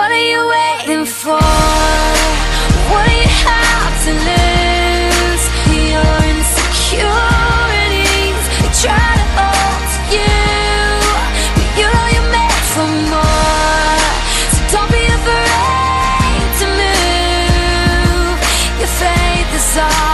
What are you waiting for? What do you have to lose? Your insecurities, they try to hold you, but you know you're meant for more. So don't be afraid to move. Your faith is all